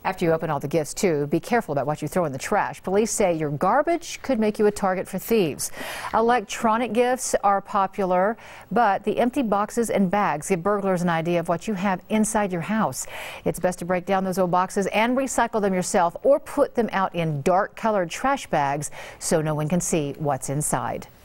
After you open all the gifts, too, be careful about what you throw in the trash. Police say your garbage could make you a target for thieves. Electronic gifts are popular, but the empty boxes and bags give burglars an idea of what you have inside your house. It's best to break down those old boxes and recycle them yourself, or put them out in dark colored trash bags so no one can see what's inside.